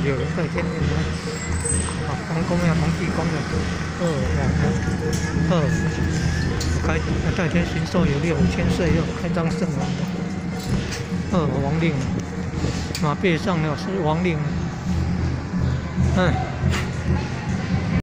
有人在天面呢。啊，皇宫呀，皇帝宫的王开代天巡狩有6、5千岁又开张圣王的王令，马背上了是王令。